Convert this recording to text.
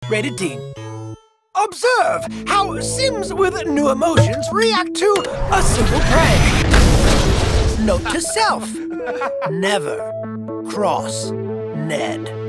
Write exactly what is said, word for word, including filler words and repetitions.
Rated teen. Observe how Sims with new emotions react to a simple prank. Note to self, never cross Ned.